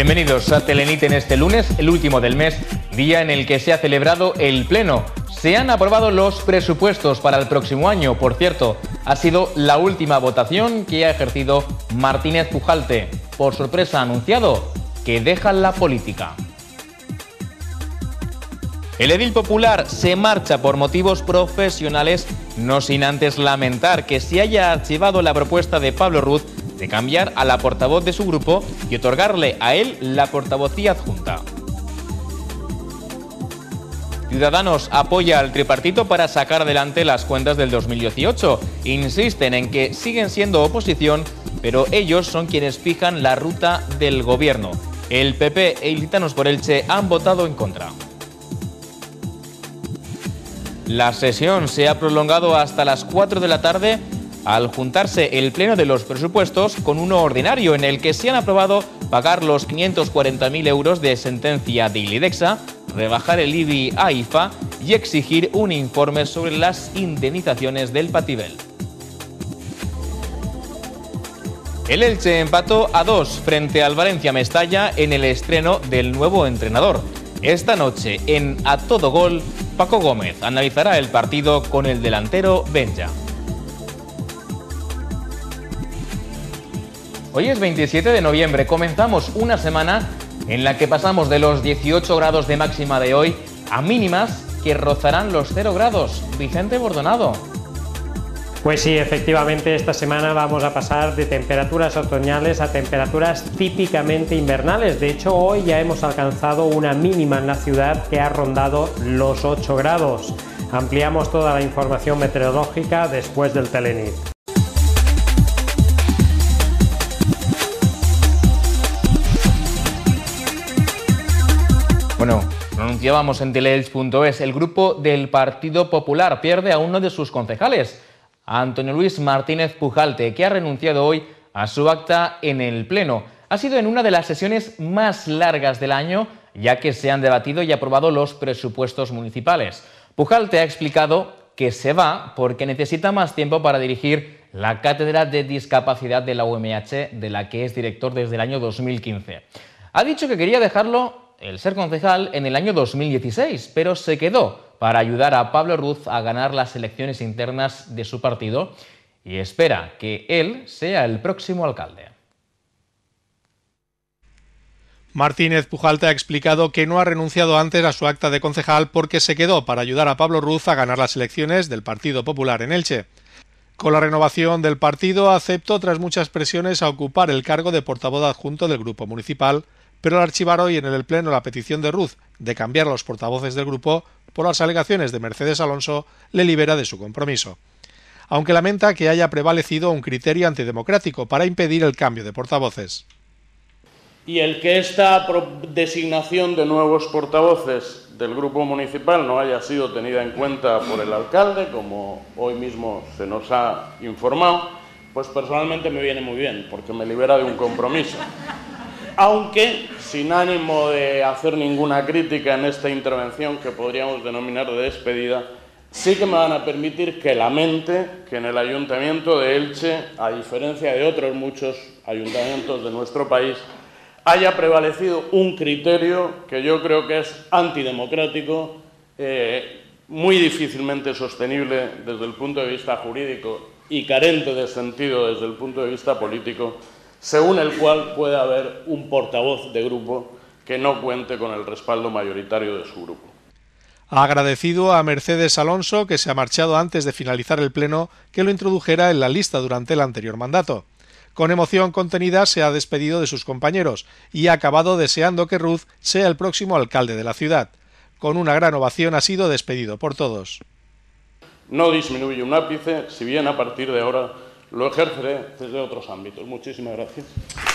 Bienvenidos a Telenit en este lunes, el último del mes, día en el que se ha celebrado el Pleno. Se han aprobado los presupuestos para el próximo año. Por cierto, ha sido la última votación que ha ejercido Martínez Pujalte. Por sorpresa ha anunciado que deja la política. El edil popular se marcha por motivos profesionales, no sin antes lamentar que se haya archivado la propuesta de Pablo Ruz de cambiar a la portavoz de su grupo y otorgarle a él la portavocía adjunta. Ciudadanos apoya al tripartito para sacar adelante las cuentas del 2018. Insisten en que siguen siendo oposición, pero ellos son quienes fijan la ruta del gobierno. El PP e Ilicitanos por Elche han votado en contra. La sesión se ha prolongado hasta las 4 de la tarde al juntarse el pleno de los presupuestos con uno ordinario en el que se han aprobado pagar los 540.000 euros de sentencia de Ilidexa, rebajar el IBI a IFA y exigir un informe sobre las indemnizaciones del Patibel. El Elche empató a 2 frente al Valencia Mestalla en el estreno del nuevo entrenador. Esta noche en A Todo Gol, Paco Gómez analizará el partido con el delantero Benja. Hoy es 27 de noviembre, comenzamos una semana en la que pasamos de los 18 grados de máxima de hoy a mínimas que rozarán los 0 grados. Vicente Bordonado. Pues sí, efectivamente esta semana vamos a pasar de temperaturas otoñales a temperaturas típicamente invernales. De hecho, hoy ya hemos alcanzado una mínima en la ciudad que ha rondado los 8 grados. Ampliamos toda la información meteorológica después del Telenit. Bueno, lo anunciábamos en teleelch.es, el grupo del Partido Popular pierde a uno de sus concejales, a Antonio Luis Martínez Pujalte, que ha renunciado hoy a su acta en el Pleno. Ha sido en una de las sesiones más largas del año, ya que se han debatido y aprobado los presupuestos municipales. Pujalte ha explicado que se va porque necesita más tiempo para dirigir la Cátedra de Discapacidad de la UMH, de la que es director desde el año 2015. Ha dicho que quería dejarlo el ser concejal en el año 2016, pero se quedó para ayudar a Pablo Ruz a ganar las elecciones internas de su partido y espera que él sea el próximo alcalde. Martínez Pujalte ha explicado que no ha renunciado antes a su acta de concejal porque se quedó para ayudar a Pablo Ruz a ganar las elecciones del Partido Popular en Elche. Con la renovación del partido aceptó tras muchas presiones a ocupar el cargo de portavoz adjunto del grupo municipal, pero al archivar hoy en el Pleno la petición de Ruz de cambiar a los portavoces del grupo por las alegaciones de Mercedes Alonso, le libera de su compromiso. Aunque lamenta que haya prevalecido un criterio antidemocrático para impedir el cambio de portavoces. Y el que esta designación de nuevos portavoces del grupo municipal no haya sido tenida en cuenta por el alcalde, como hoy mismo se nos ha informado, pues personalmente me viene muy bien, porque me libera de un compromiso. Aunque, sin ánimo de hacer ninguna crítica en esta intervención que podríamos denominar de despedida, sí que me van a permitir que lamente que en el Ayuntamiento de Elche, a diferencia de otros muchos ayuntamientos de nuestro país, haya prevalecido un criterio que yo creo que es antidemocrático, muy difícilmente sostenible desde el punto de vista jurídico y carente de sentido desde el punto de vista político, según el cual puede haber un portavoz de grupo que no cuente con el respaldo mayoritario de su grupo. Ha agradecido a Mercedes Alonso, que se ha marchado antes de finalizar el Pleno, que lo introdujera en la lista durante el anterior mandato. Con emoción contenida se ha despedido de sus compañeros y ha acabado deseando que Ruz sea el próximo alcalde de la ciudad. Con una gran ovación ha sido despedido por todos. No disminuye un ápice, si bien a partir de ahora lo ejerceré desde otros ámbitos. Muchísimas gracias.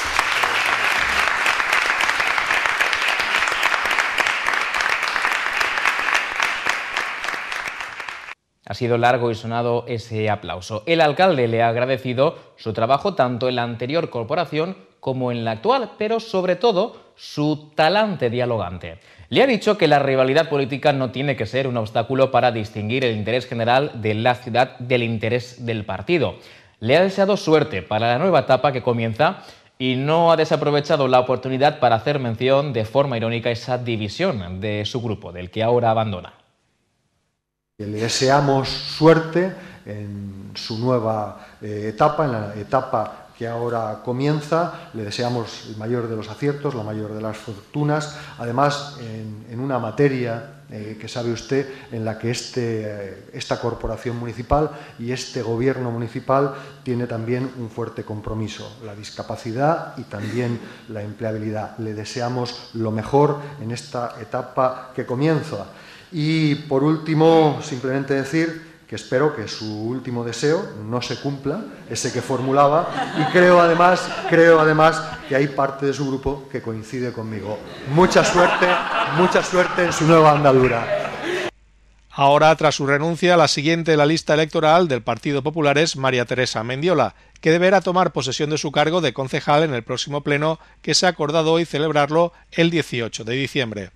Ha sido largo y sonado ese aplauso. El alcalde le ha agradecido su trabajo tanto en la anterior corporación como en la actual, pero sobre todo su talante dialogante. Le ha dicho que la rivalidad política no tiene que ser un obstáculo para distinguir el interés general de la ciudad del interés del partido. Le ha deseado suerte para la nueva etapa que comienza y no ha desaprovechado la oportunidad para hacer mención de forma irónica esa división de su grupo, del que ahora abandona. Le deseamos suerte en su nueva etapa, en la etapa que ahora comienza. Le deseamos el mayor de los aciertos, la mayor de las fortunas, además en una materia que sabe usted en la que esta corporación municipal y este gobierno municipal tiene también un fuerte compromiso, la discapacidad y también la empleabilidad. Le deseamos lo mejor en esta etapa que comienza. Y por último, simplemente decir que espero que su último deseo no se cumpla, ese que formulaba, y creo además que hay parte de su grupo que coincide conmigo. Mucha suerte en su nueva andadura. Ahora, tras su renuncia, la siguiente en la lista electoral del Partido Popular es María Teresa Mendiola, que deberá tomar posesión de su cargo de concejal en el próximo pleno, que se ha acordado hoy celebrarlo el 18 de diciembre.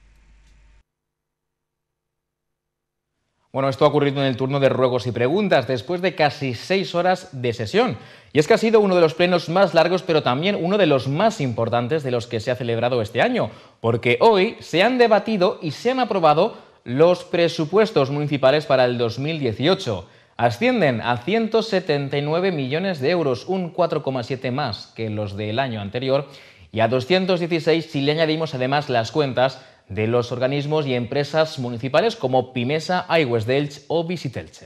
Bueno, esto ha ocurrido en el turno de ruegos y preguntas, después de casi 6 horas de sesión. Y es que ha sido uno de los plenos más largos, pero también uno de los más importantes de los que se ha celebrado este año, porque hoy se han debatido y se han aprobado los presupuestos municipales para el 2018. Ascienden a 179 millones de euros, un 4,7 más que los del año anterior, y a 216 si le añadimos además las cuentas de los organismos y empresas municipales como Pimesa, Aigües de Elche o Visitelche.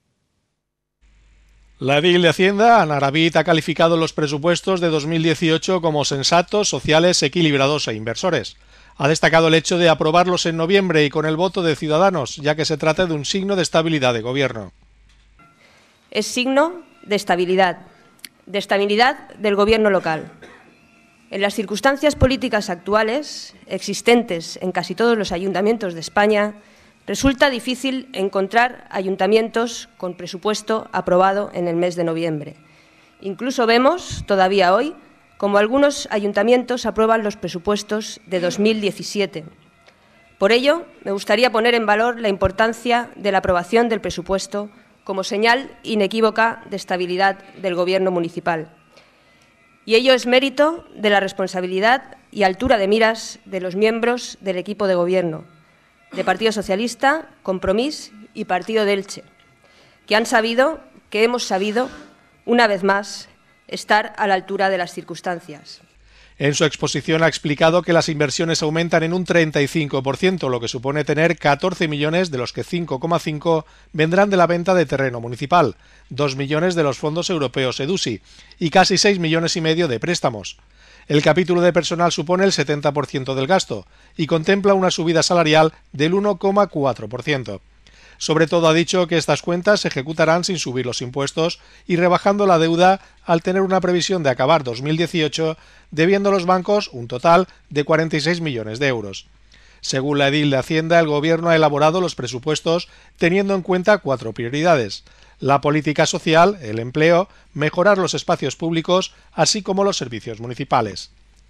La edil de Hacienda, Ana Arabit, ha calificado los presupuestos de 2018 como sensatos, sociales, equilibrados e inversores. Ha destacado el hecho de aprobarlos en noviembre y con el voto de Ciudadanos, ya que se trata de un signo de estabilidad de gobierno. Es signo de estabilidad del gobierno local. En las circunstancias políticas actuales, existentes en casi todos los ayuntamientos de España, resulta difícil encontrar ayuntamientos con presupuesto aprobado en el mes de noviembre. Incluso vemos, todavía hoy, como algunos ayuntamientos aprueban los presupuestos de 2017. Por ello, me gustaría poner en valor la importancia de la aprobación del presupuesto como señal inequívoca de estabilidad del Gobierno municipal. Y ello es mérito de la responsabilidad y altura de miras de los miembros del equipo de Gobierno, de Partido Socialista, Compromís y Partido de Elche, que hemos sabido, una vez más, estar a la altura de las circunstancias. En su exposición ha explicado que las inversiones aumentan en un 35%, lo que supone tener 14 millones, de los que 5,5 vendrán de la venta de terreno municipal, 2 millones de los fondos europeos EDUSI y casi 6,5 millones de préstamos. El capítulo de personal supone el 70% del gasto y contempla una subida salarial del 1,4%. Sobre todo ha dicho que estas cuentas se ejecutarán sin subir los impuestos y rebajando la deuda al tener una previsión de acabar 2018 debiendo a los bancos un total de 46 millones de euros. Según la edil de Hacienda, el Gobierno ha elaborado los presupuestos teniendo en cuenta 4 prioridades: la política social, el empleo, mejorar los espacios públicos, así como los servicios municipales.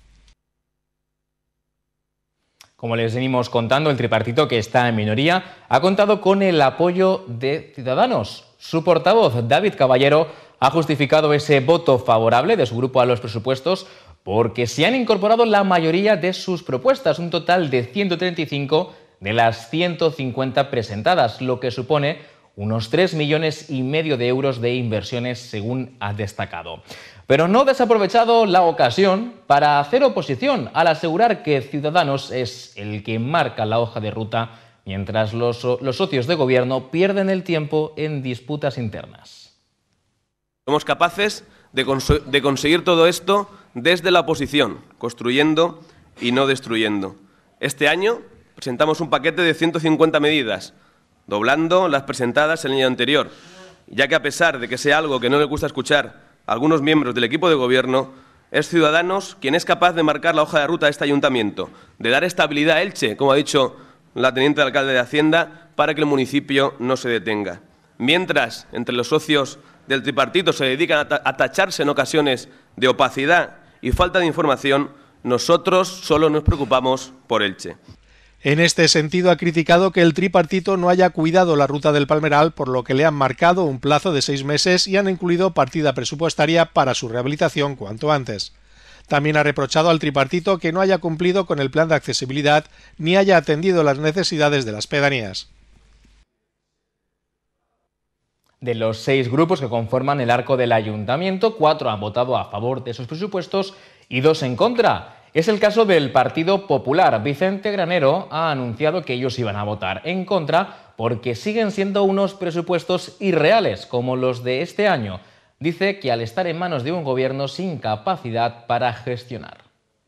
Como les venimos contando, el tripartito, que está en minoría, ha contado con el apoyo de Ciudadanos. Su portavoz, David Caballero, ha justificado ese voto favorable de su grupo a los presupuestos porque se han incorporado la mayoría de sus propuestas, un total de 135 de las 150 presentadas, lo que supone unos 3,5 millones de euros de inversiones, según ha destacado. Pero no ha desaprovechado la ocasión para hacer oposición al asegurar que Ciudadanos es el que marca la hoja de ruta, mientras los socios de gobierno pierden el tiempo en disputas internas. Somos capaces de conseguir todo esto desde la oposición, construyendo y no destruyendo. Este año presentamos un paquete de 150 medidas, doblando las presentadas el año anterior, ya que a pesar de que sea algo que no les gusta escuchar a algunos miembros del equipo de gobierno, es Ciudadanos quien es capaz de marcar la hoja de ruta de este ayuntamiento, de dar estabilidad a Elche, como ha dicho la teniente de alcalde de Hacienda, para que el municipio no se detenga. Mientras, entre los socios del tripartito se dedican a tacharse en ocasiones de opacidad y falta de información, nosotros solo nos preocupamos por Elche. En este sentido, ha criticado que el tripartito no haya cuidado la ruta del Palmeral, por lo que le han marcado un plazo de 6 meses y han incluido partida presupuestaria para su rehabilitación cuanto antes. También ha reprochado al tripartito que no haya cumplido con el plan de accesibilidad ni haya atendido las necesidades de las pedanías. De los 6 grupos que conforman el arco del ayuntamiento, 4 han votado a favor de esos presupuestos y 2 en contra. Es el caso del Partido Popular. Vicente Granero ha anunciado que ellos iban a votar en contra porque siguen siendo unos presupuestos irreales, como los de este año. Dice que al estar en manos de un gobierno sin capacidad para gestionar.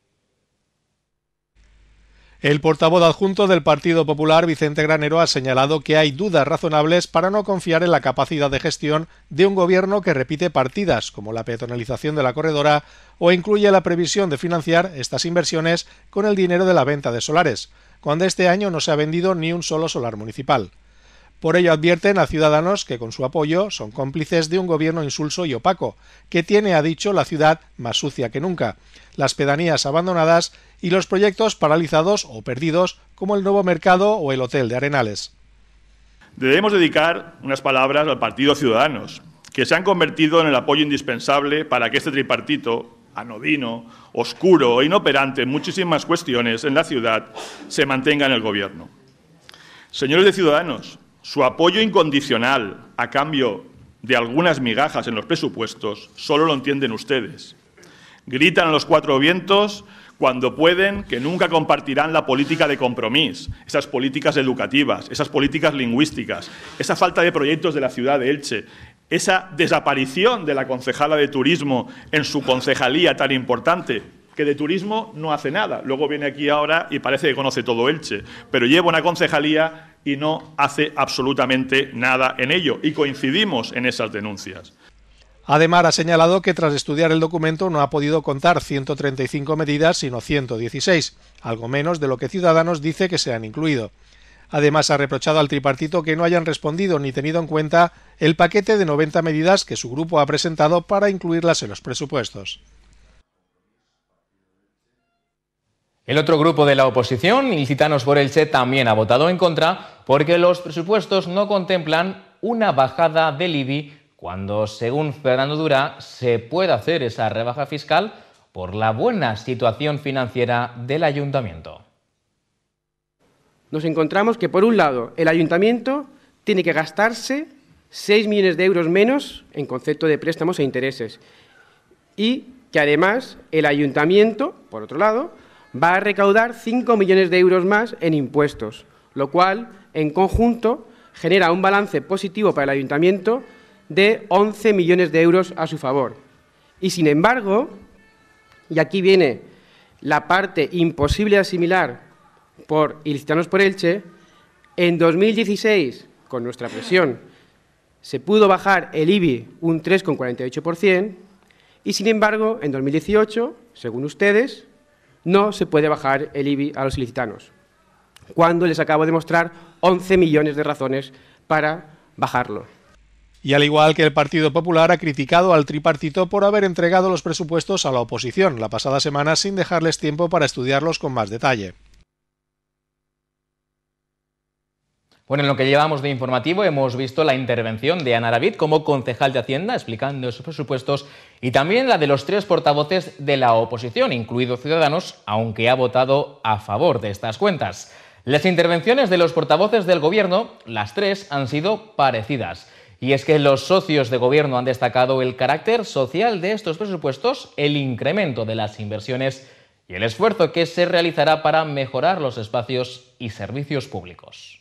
El portavoz adjunto del Partido Popular, Vicente Granero, ha señalado que hay dudas razonables para no confiar en la capacidad de gestión de un gobierno que repite partidas, como la peatonalización de la corredora, o incluye la previsión de financiar estas inversiones con el dinero de la venta de solares, cuando este año no se ha vendido ni un solo solar municipal. Por ello advierten a Ciudadanos que con su apoyo son cómplices de un gobierno insulso y opaco, que tiene, ha dicho, la ciudad más sucia que nunca, las pedanías abandonadas y los proyectos paralizados o perdidos como el nuevo mercado o el hotel de Arenales. Debemos dedicar unas palabras al Partido Ciudadanos, que se han convertido en el apoyo indispensable para que este tripartito, anodino, oscuro e inoperante en muchísimas cuestiones en la ciudad, se mantenga en el gobierno. Señores de Ciudadanos, su apoyo incondicional a cambio de algunas migajas en los presupuestos solo lo entienden ustedes. Gritan a los 4 vientos cuando pueden que nunca compartirán la política de Compromís, esas políticas educativas, esas políticas lingüísticas, esa falta de proyectos de la ciudad de Elche, esa desaparición de la concejala de turismo en su concejalía tan importante, que de turismo no hace nada. Luego viene aquí ahora y parece que conoce todo Elche, pero lleva una concejalía y no hace absolutamente nada en ello. Y coincidimos en esas denuncias. Además, ha señalado que tras estudiar el documento no ha podido contar 135 medidas, sino 116, algo menos de lo que Ciudadanos dice que se han incluido. Además, ha reprochado al tripartito que no hayan respondido ni tenido en cuenta el paquete de 90 medidas que su grupo ha presentado para incluirlas en los presupuestos. El otro grupo de la oposición, Ilicitanos por Elche, también ha votado en contra porque los presupuestos no contemplan una bajada del IBI cuando, según Fernando Dura, se puede hacer esa rebaja fiscal por la buena situación financiera del ayuntamiento. Nos encontramos que, por un lado, el ayuntamiento tiene que gastarse 6 millones de euros menos en concepto de préstamos e intereses y que, además, el ayuntamiento, por otro lado, va a recaudar 5 millones de euros más en impuestos, lo cual, en conjunto, genera un balance positivo para el ayuntamiento de 11 millones de euros a su favor. Y, sin embargo, y aquí viene la parte imposible de asimilar por Ilicitanos por Elche, en 2016, con nuestra presión, se pudo bajar el IBI un 3,48% y, sin embargo, en 2018, según ustedes, no se puede bajar el IBI a los ilicitanos, cuando les acabo de mostrar 11 millones de razones para bajarlo. Y al igual que el Partido Popular, ha criticado al tripartito por haber entregado los presupuestos a la oposición la pasada semana sin dejarles tiempo para estudiarlos con más detalle. Bueno, en lo que llevamos de informativo hemos visto la intervención de Ana David como concejal de Hacienda explicando sus presupuestos y también la de los 3 portavoces de la oposición, incluido Ciudadanos, aunque ha votado a favor de estas cuentas. Las intervenciones de los portavoces del Gobierno, las 3, han sido parecidas. Y es que los socios de Gobierno han destacado el carácter social de estos presupuestos, el incremento de las inversiones y el esfuerzo que se realizará para mejorar los espacios y servicios públicos.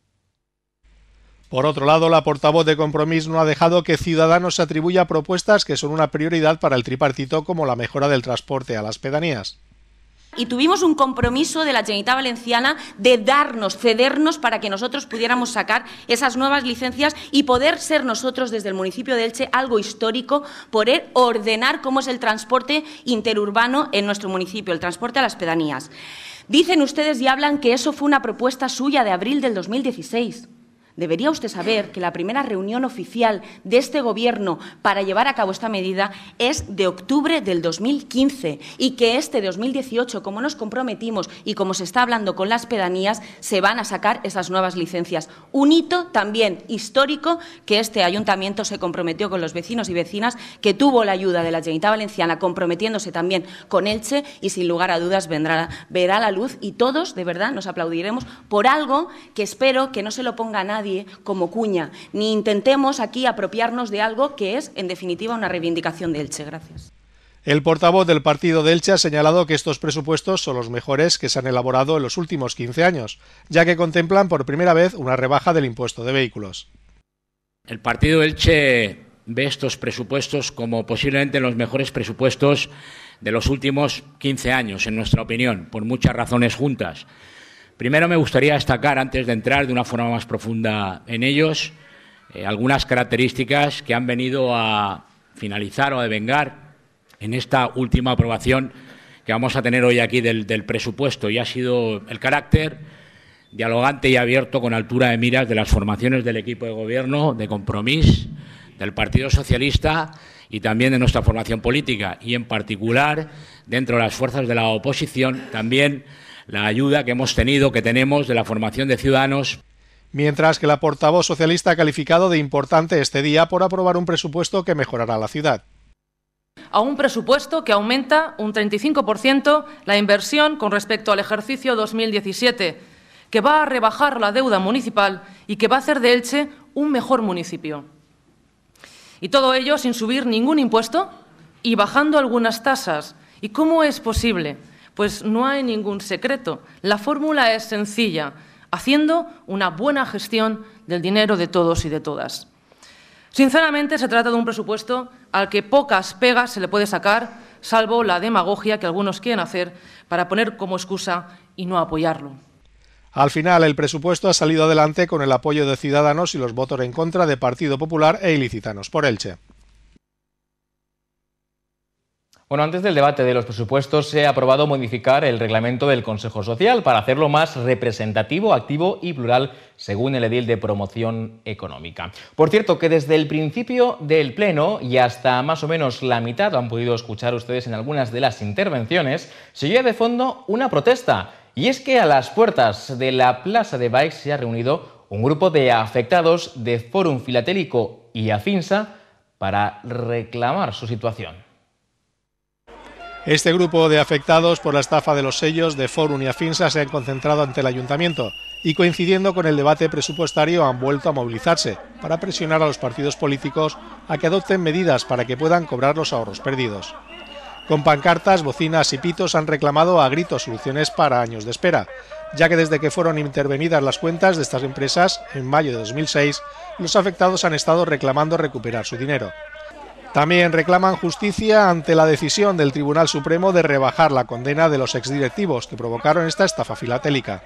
Por otro lado, la portavoz de Compromís no ha dejado que Ciudadanos se atribuya propuestas que son una prioridad para el tripartito, como la mejora del transporte a las pedanías. Y tuvimos un compromiso de la Generalitat Valenciana de cedernos para que nosotros pudiéramos sacar esas nuevas licencias y poder ser nosotros desde el municipio de Elche algo histórico, poder ordenar cómo es el transporte interurbano en nuestro municipio, el transporte a las pedanías. Dicen ustedes y hablan que eso fue una propuesta suya de abril del 2016. debería usted saber que la primera reunión oficial de este Gobierno para llevar a cabo esta medida es de octubre del 2015 y que este 2018, como nos comprometimos y como se está hablando con las pedanías, se van a sacar esas nuevas licencias. Un hito también histórico que este ayuntamiento se comprometió con los vecinos y vecinas, que tuvo la ayuda de la Generalitat Valenciana comprometiéndose también con Elche y sin lugar a dudas verá la luz y todos de verdad nos aplaudiremos por algo que espero que no se lo ponga a nadie como cuña, ni intentemos aquí apropiarnos de algo que es en definitiva una reivindicación de Elche. Gracias. El portavoz del partido de Elche ha señalado que estos presupuestos son los mejores que se han elaborado en los últimos 15 años, ya que contemplan por primera vez una rebaja del impuesto de vehículos. El partido de Elche ve estos presupuestos como posiblemente los mejores presupuestos de los últimos 15 años, en nuestra opinión, por muchas razones juntas. Primero, me gustaría destacar, antes de entrar de una forma más profunda en ellos, algunas características que han venido a finalizar o a devengar en esta última aprobación que vamos a tener hoy aquí del presupuesto, y ha sido el carácter dialogante y abierto con altura de miras de las formaciones del equipo de gobierno, de Compromís, del Partido Socialista y también de nuestra formación política, y en particular dentro de las fuerzas de la oposición también la ayuda que hemos tenido, que tenemos de la formación de Ciudadanos. Mientras que la portavoz socialista ha calificado de importante este día por aprobar un presupuesto que mejorará la ciudad. A un presupuesto que aumenta un 35% la inversión con respecto al ejercicio 2017, que va a rebajar la deuda municipal y que va a hacer de Elche un mejor municipio. Y todo ello sin subir ningún impuesto y bajando algunas tasas. ¿Y cómo es posible? Pues no hay ningún secreto. La fórmula es sencilla, haciendo una buena gestión del dinero de todos y de todas. Sinceramente, se trata de un presupuesto al que pocas pegas se le puede sacar, salvo la demagogia que algunos quieren hacer para poner como excusa y no apoyarlo. Al final, el presupuesto ha salido adelante con el apoyo de Ciudadanos y los votos en contra de Partido Popular e Ilicitanos por Elche. Bueno, antes del debate de los presupuestos se ha aprobado modificar el reglamento del Consejo Social para hacerlo más representativo, activo y plural, según el edil de Promoción Económica. Por cierto, que desde el principio del Pleno y hasta más o menos la mitad, lo han podido escuchar ustedes en algunas de las intervenciones, se oye de fondo una protesta. Y es que a las puertas de la Plaza de Baix se ha reunido un grupo de afectados de Fòrum Filatélico y Afinsa para reclamar su situación. Este grupo de afectados por la estafa de los sellos de Fòrum y Afinsa se han concentrado ante el Ayuntamiento y, coincidiendo con el debate presupuestario, han vuelto a movilizarse para presionar a los partidos políticos a que adopten medidas para que puedan cobrar los ahorros perdidos. Con pancartas, bocinas y pitos han reclamado a gritos soluciones para años de espera, ya que desde que fueron intervenidas las cuentas de estas empresas en mayo de 2006, los afectados han estado reclamando recuperar su dinero. También reclaman justicia ante la decisión del Tribunal Supremo de rebajar la condena de los exdirectivos que provocaron esta estafa filatélica.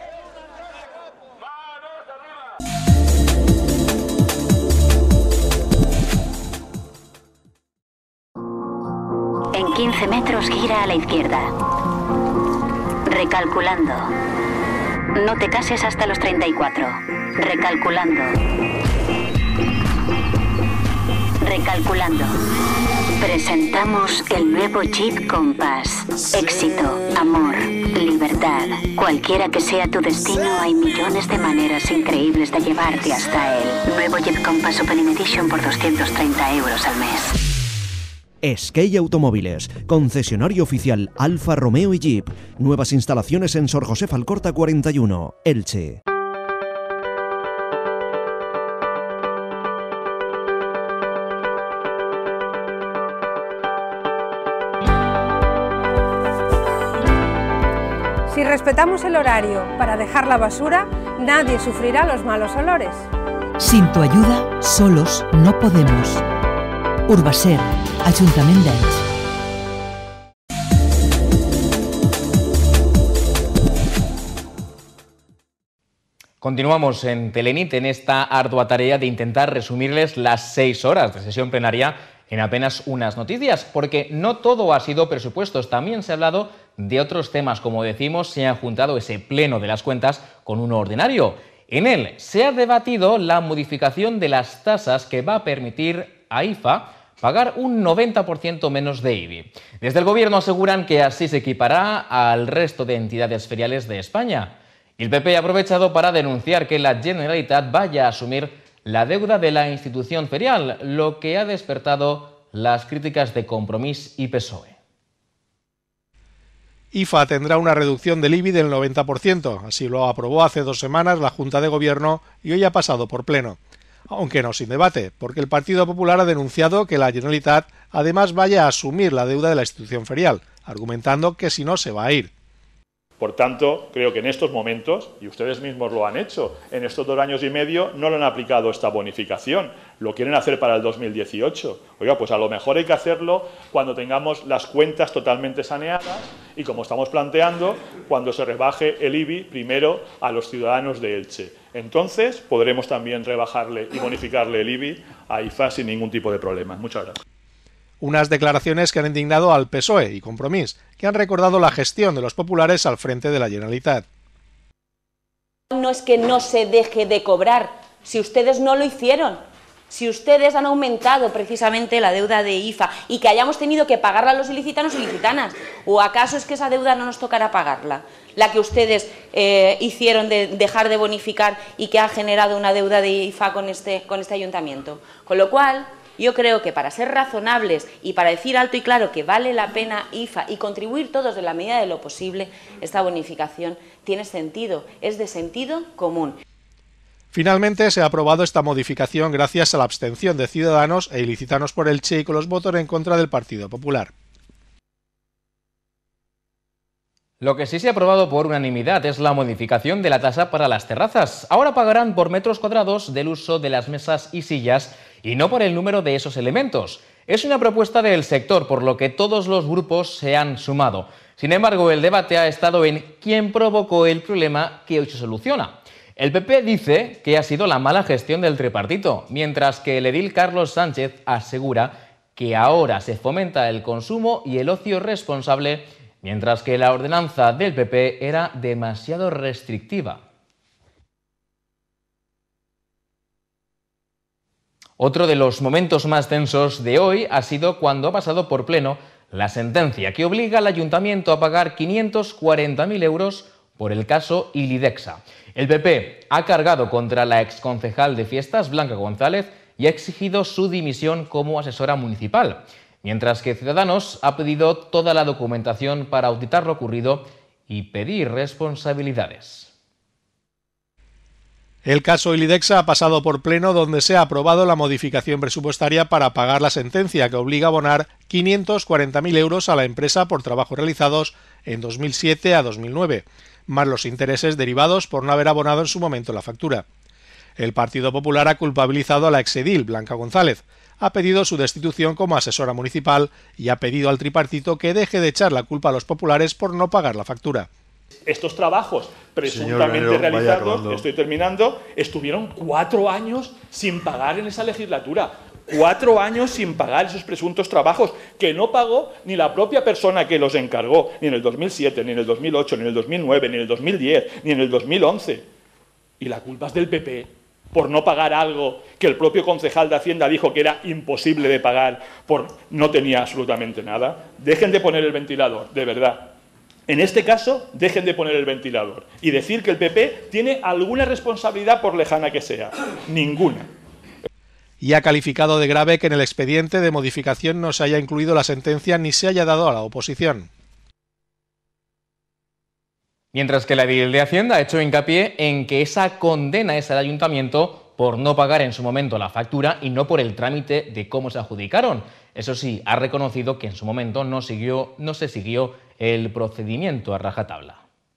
En 15 metros gira a la izquierda. Recalculando. No te cases hasta los 34. Recalculando. Recalculando. Presentamos el nuevo Jeep Compass. Éxito, amor, libertad. Cualquiera que sea tu destino, hay millones de maneras increíbles de llevarte hasta él. Nuevo Jeep Compass Opening Edition por 230 euros al mes. Skate Automóviles, concesionario oficial Alfa Romeo y Jeep. Nuevas instalaciones en Sor José Alcorta 41, Elche. Si respetamos el horario para dejar la basura, nadie sufrirá los malos olores. Sin tu ayuda, solos no podemos. Urbaser, Ajuntament d'Elx. Continuamos en Telenit en esta ardua tarea de intentar resumirles las 6 horas de sesión plenaria en apenas unas noticias, porque no todo ha sido presupuestos, también se ha hablado de otros temas, como decimos, se ha juntado ese pleno de las cuentas con uno ordinario. En él se ha debatido la modificación de las tasas que va a permitir a IFA pagar un 90% menos de IBI. Desde el Gobierno aseguran que así se equipará al resto de entidades feriales de España. Y el PP ha aprovechado para denunciar que la Generalitat vaya a asumir la deuda de la institución ferial, lo que ha despertado las críticas de Compromís y PSOE. IFA tendrá una reducción del IBI del 90%, así lo aprobó hace 2 semanas la Junta de Gobierno y hoy ha pasado por pleno. Aunque no sin debate, porque el Partido Popular ha denunciado que la Generalitat además vaya a asumir la deuda de la institución ferial, argumentando que si no se va a ir. Por tanto, creo que en estos momentos, y ustedes mismos lo han hecho, en estos 2 años y medio no le han aplicado esta bonificación, lo quieren hacer para el 2018. Oiga, pues a lo mejor hay que hacerlo cuando tengamos las cuentas totalmente saneadas y, como estamos planteando, cuando se rebaje el IBI primero a los ciudadanos de Elche. Entonces podremos también rebajarle y bonificarle el IBI a IFA sin ningún tipo de problema. Muchas gracias. Unas declaraciones que han indignado al PSOE y Compromís, que han recordado la gestión de los populares al frente de la Generalitat. No es que no se deje de cobrar, si ustedes no lo hicieron, si ustedes han aumentado precisamente la deuda de IFA y que hayamos tenido que pagarla a los ilicitanos y ilicitanas, ¿o acaso es que esa deuda no nos tocará pagarla? La que ustedes hicieron de dejar de bonificar y que ha generado una deuda de IFA con este ayuntamiento. Con lo cual, yo creo que para ser razonables y para decir alto y claro que vale la pena IFA y contribuir todos en la medida de lo posible, esta bonificación tiene sentido, es de sentido común. Finalmente se ha aprobado esta modificación gracias a la abstención de Ciudadanos e ilicitanos por Elche y con los votos en contra del Partido Popular. Lo que sí se ha aprobado por unanimidad es la modificación de la tasa para las terrazas. Ahora pagarán por metros cuadrados del uso de las mesas y sillas y no por el número de esos elementos. Es una propuesta del sector, por lo que todos los grupos se han sumado. Sin embargo, el debate ha estado en quién provocó el problema que hoy se soluciona. El PP dice que ha sido la mala gestión del tripartito, mientras que el edil Carlos Sánchez asegura que ahora se fomenta el consumo y el ocio responsable, mientras que la ordenanza del PP era demasiado restrictiva. Otro de los momentos más tensos de hoy ha sido cuando ha pasado por pleno la sentencia que obliga al ayuntamiento a pagar 540.000 euros por el caso Ilidexa. El PP ha cargado contra la exconcejal de fiestas, Blanca González, y ha exigido su dimisión como asesora municipal, mientras que Ciudadanos ha pedido toda la documentación para auditar lo ocurrido y pedir responsabilidades. El caso Ilidexa ha pasado por pleno, donde se ha aprobado la modificación presupuestaria para pagar la sentencia que obliga a abonar 540.000 euros a la empresa por trabajos realizados en 2007 a 2009, más los intereses derivados por no haber abonado en su momento la factura. El Partido Popular ha culpabilizado a la exedil, Blanca González, ha pedido su destitución como asesora municipal y ha pedido al tripartito que deje de echar la culpa a los populares por no pagar la factura. Estos trabajos presuntamente realizados, estoy terminando, estuvieron 4 años sin pagar en esa legislatura. 4 años sin pagar esos presuntos trabajos que no pagó ni la propia persona que los encargó, ni en el 2007, ni en el 2008, ni en el 2009, ni en el 2010, ni en el 2011. Y la culpa es del PP por no pagar algo que el propio concejal de Hacienda dijo que era imposible de pagar, no tenía absolutamente nada. Dejen de poner el ventilador, de verdad. En este caso, dejen de poner el ventilador y decir que el PP tiene alguna responsabilidad por lejana que sea. Ninguna. Y ha calificado de grave que en el expediente de modificación no se haya incluido la sentencia ni se haya dado a la oposición. Mientras que la edil de Hacienda ha hecho hincapié en que esa condena es al ayuntamiento por no pagar en su momento la factura y no por el trámite de cómo se adjudicaron. Eso sí, ha reconocido que en su momento no se siguió el procedimiento a rajatabla.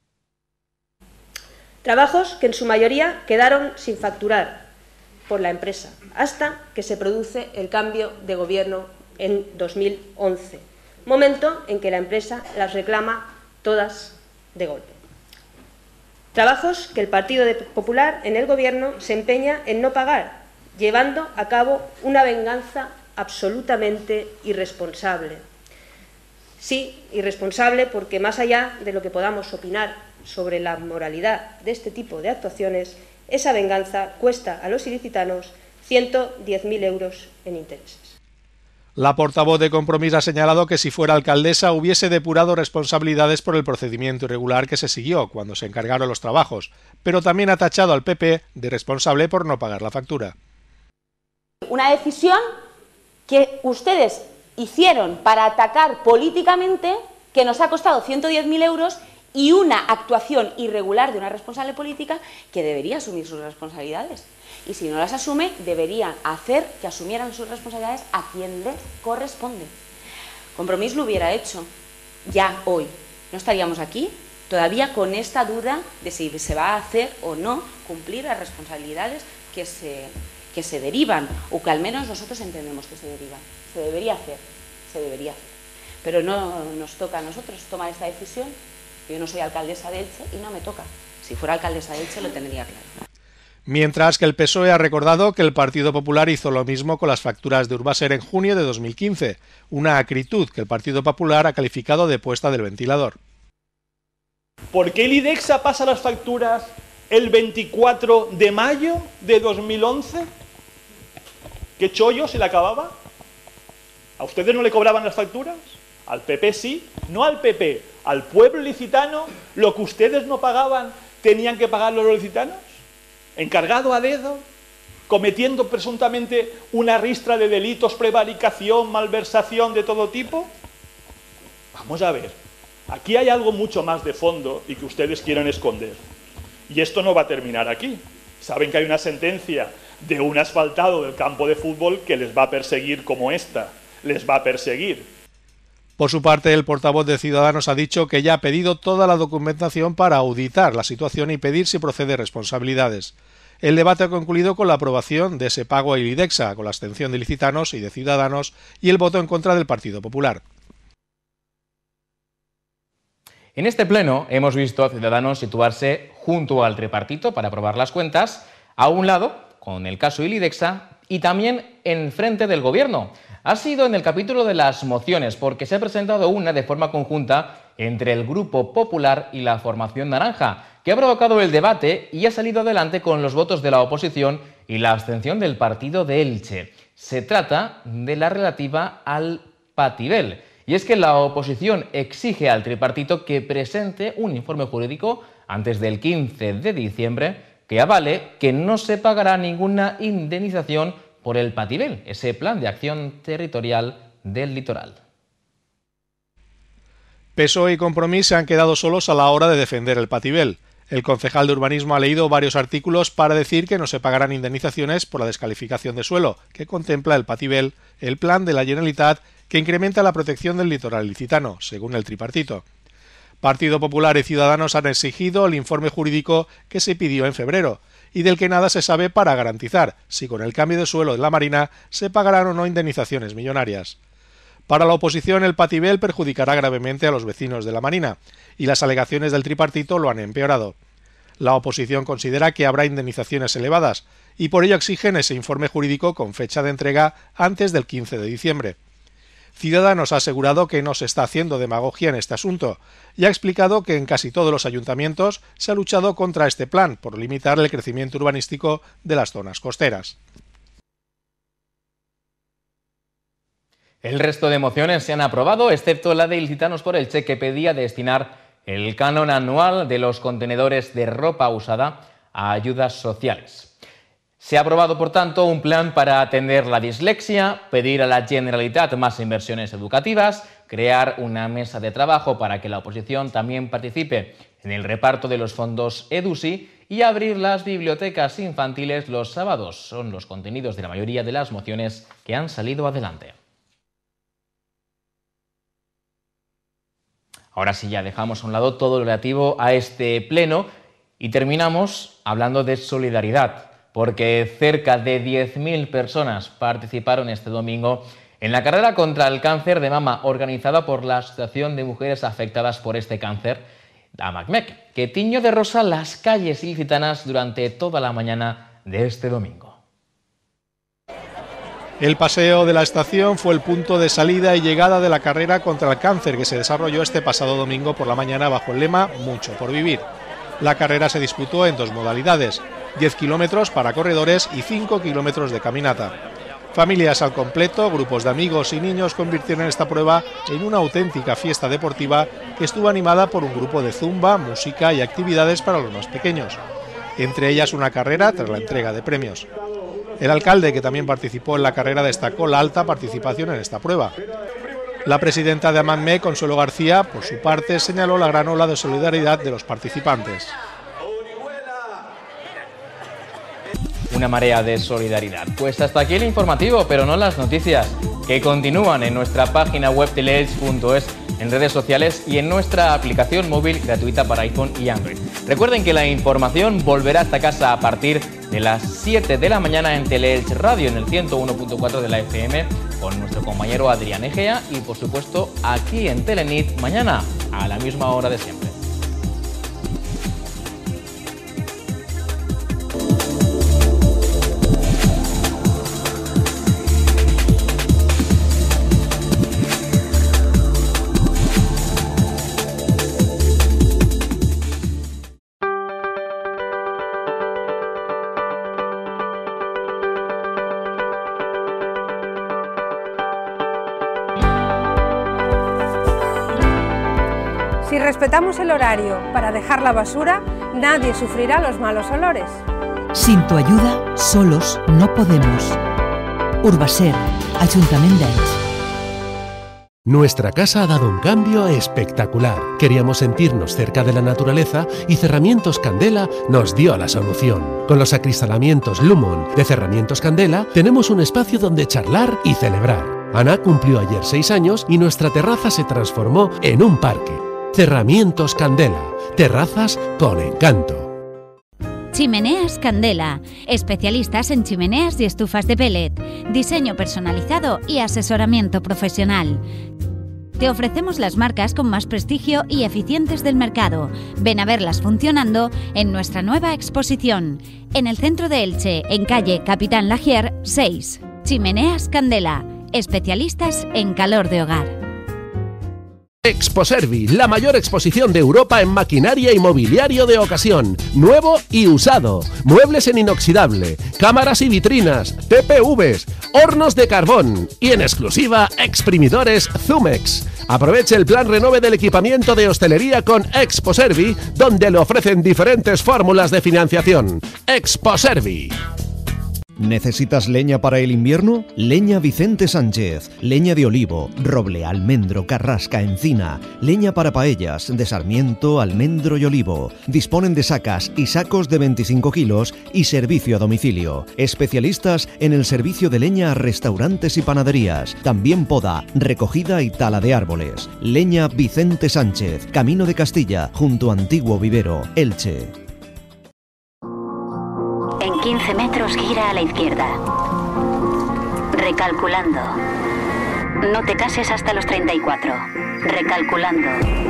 Trabajos que en su mayoría quedaron sin facturar por la empresa, hasta que se produce el cambio de gobierno en 2011, momento en que la empresa las reclama todas de golpe. Trabajos que el Partido Popular en el gobierno se empeña en no pagar, llevando a cabo una venganza absolutamente irresponsable. Sí, irresponsable porque más allá de lo que podamos opinar sobre la moralidad de este tipo de actuaciones, esa venganza cuesta a los ilicitanos 110.000 euros en intereses. La portavoz de Compromís ha señalado que si fuera alcaldesa hubiese depurado responsabilidades por el procedimiento irregular que se siguió cuando se encargaron los trabajos, pero también ha tachado al PP de responsable por no pagar la factura. Una decisión que ustedes hicieron para atacar políticamente, que nos ha costado 110.000 euros, y una actuación irregular de una responsable política que debería asumir sus responsabilidades. Y si no las asume, deberían hacer que asumieran sus responsabilidades a quien les corresponde. Compromís lo hubiera hecho ya hoy. No estaríamos aquí todavía con esta duda de si se va a hacer o no cumplir las responsabilidades que se derivan, o que al menos nosotros entendemos que se derivan. Se debería hacer. Pero no nos toca a nosotros tomar esta decisión. Yo no soy alcaldesa de Elche y no me toca. Si fuera alcaldesa de Elche lo tendría claro. Mientras que el PSOE ha recordado que el Partido Popular hizo lo mismo con las facturas de Urbaser en junio de 2015, una acritud que el Partido Popular ha calificado de puesta del ventilador. ¿Por qué el IDEXA pasa las facturas el 24 de mayo de 2011? ¿Qué chollo se le acababa? ¿A ustedes no le cobraban las facturas? Al PP sí, no al PP, al pueblo ilicitano, lo que ustedes no pagaban, ¿tenían que pagarlo los ilicitanos? ¿Encargado a dedo? ¿Cometiendo presuntamente una ristra de delitos, prevaricación, malversación de todo tipo? Vamos a ver, aquí hay algo mucho más de fondo y que ustedes quieren esconder. Y esto no va a terminar aquí. Saben que hay una sentencia de un asfaltado del campo de fútbol que les va a perseguir como esta, les va a perseguir. Por su parte, el portavoz de Ciudadanos ha dicho que ya ha pedido toda la documentación para auditar la situación y pedir si procede responsabilidades. El debate ha concluido con la aprobación de ese pago a IDEXA, con la abstención de ilicitanos y de Ciudadanos y el voto en contra del Partido Popular. En este pleno hemos visto a Ciudadanos situarse junto al tripartito para aprobar las cuentas, a un lado, con el caso IDEXA, y también en frente del Gobierno. Ha sido en el capítulo de las mociones, porque se ha presentado una de forma conjunta entre el Grupo Popular y la formación naranja, que ha provocado el debate y ha salido adelante con los votos de la oposición y la abstención del partido de Elche. Se trata de la relativa al Patibel. Y es que la oposición exige al tripartito que presente un informe jurídico antes del 15 de diciembre que avale que no se pagará ninguna indemnización por el Patibel, ese plan de acción territorial del litoral. PSOE y Compromís se han quedado solos a la hora de defender el Patibel. El concejal de Urbanismo ha leído varios artículos para decir que no se pagarán indemnizaciones por la descalificación de suelo, que contempla el Patibel, el plan de la Generalitat que incrementa la protección del litoral ilicitano, según el tripartito. Partido Popular y Ciudadanos han exigido el informe jurídico que se pidió en febrero, y del que nada se sabe para garantizar si con el cambio de suelo de la Marina se pagarán o no indemnizaciones millonarias. Para la oposición, el Patibel perjudicará gravemente a los vecinos de la Marina, y las alegaciones del tripartito lo han empeorado. La oposición considera que habrá indemnizaciones elevadas, y por ello exigen ese informe jurídico con fecha de entrega antes del 15 de diciembre. Ciudadanos ha asegurado que no se está haciendo demagogia en este asunto y ha explicado que en casi todos los ayuntamientos se ha luchado contra este plan por limitar el crecimiento urbanístico de las zonas costeras. El resto de mociones se han aprobado, excepto la de Ilicitanos por Elche, que pedía destinar el canon anual de los contenedores de ropa usada a ayudas sociales. Se ha aprobado, por tanto, un plan para atender la dislexia, pedir a la Generalitat más inversiones educativas, crear una mesa de trabajo para que la oposición también participe en el reparto de los fondos EDUSI y abrir las bibliotecas infantiles los sábados. Son los contenidos de la mayoría de las mociones que han salido adelante. Ahora sí, ya dejamos a un lado todo lo relativo a este pleno y terminamos hablando de solidaridad, porque cerca de 10.000 personas participaron este domingo en la carrera contra el cáncer de mama organizada por la Asociación de Mujeres Afectadas por este cáncer, AMACMEC, que tiñó de rosa las calles ilicitanas durante toda la mañana de este domingo. El paseo de la estación fue el punto de salida y llegada de la carrera contra el cáncer que se desarrolló este pasado domingo por la mañana bajo el lema Mucho por vivir. La carrera se disputó en dos modalidades, 10 kilómetros para corredores y 5 kilómetros de caminata. Familias al completo, grupos de amigos y niños convirtieron esta prueba en una auténtica fiesta deportiva que estuvo animada por un grupo de zumba, música y actividades para los más pequeños. Entre ellas una carrera tras la entrega de premios. El alcalde, que también participó en la carrera, destacó la alta participación en esta prueba. La presidenta de AMADME, Consuelo García, por su parte, señaló la gran ola de solidaridad de los participantes. Una marea de solidaridad. Pues hasta aquí el informativo, pero no las noticias, que continúan en nuestra página web teleelch.es, en redes sociales y en nuestra aplicación móvil gratuita para iPhone y Android. Recuerden que la información volverá hasta casa a partir de las 7 de la mañana en Teleelch Radio, en el 101.4 de la FM, con nuestro compañero Adrián Egea y, por supuesto, aquí en Telenit, mañana a la misma hora de siempre. Si respetamos el horario para dejar la basura, nadie sufrirá los malos olores. Sin tu ayuda, solos no podemos. Urbaser, Ayuntament d'Elx. Nuestra casa ha dado un cambio espectacular. Queríamos sentirnos cerca de la naturaleza y Cerramientos Candela nos dio la solución. Con los acristalamientos Lumon de Cerramientos Candela tenemos un espacio donde charlar y celebrar. Ana cumplió ayer 6 años y nuestra terraza se transformó en un parque. Cerramientos Candela, terrazas con encanto. Chimeneas Candela, especialistas en chimeneas y estufas de pellet, diseño personalizado y asesoramiento profesional. Te ofrecemos las marcas con más prestigio y eficientes del mercado. Ven a verlas funcionando en nuestra nueva exposición, en el centro de Elche, en calle Capitán Lagier 6. Chimeneas Candela, especialistas en calor de hogar. Exposervi, la mayor exposición de Europa en maquinaria y mobiliario de ocasión, nuevo y usado, muebles en inoxidable, cámaras y vitrinas, TPVs, hornos de carbón y en exclusiva exprimidores Zumex. Aproveche el plan renove del equipamiento de hostelería con Exposervi, donde le ofrecen diferentes fórmulas de financiación. Exposervi. ¿Necesitas leña para el invierno? Leña Vicente Sánchez. Leña de olivo, roble, almendro, carrasca, encina. Leña para paellas, de sarmiento, almendro y olivo. Disponen de sacas y sacos de 25 kilos y servicio a domicilio. Especialistas en el servicio de leña a restaurantes y panaderías. También poda, recogida y tala de árboles. Leña Vicente Sánchez. Camino de Castilla, junto a Antiguo Vivero, Elche. En 15 metros gira a la izquierda. Recalculando. No te cases hasta los 34. Recalculando.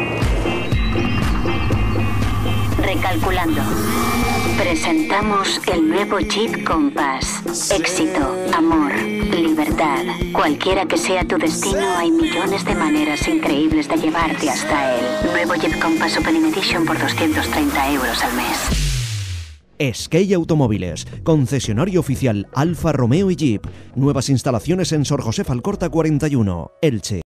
Recalculando. Presentamos el nuevo Jeep Compass. Éxito, amor, libertad. Cualquiera que sea tu destino, hay millones de maneras increíbles de llevarte hasta él. Nuevo Jeep Compass Opening Edition por 230 euros al mes. Skey Automóviles, concesionario oficial Alfa Romeo y Jeep. Nuevas instalaciones en Sor José Alcorta 41, Elche.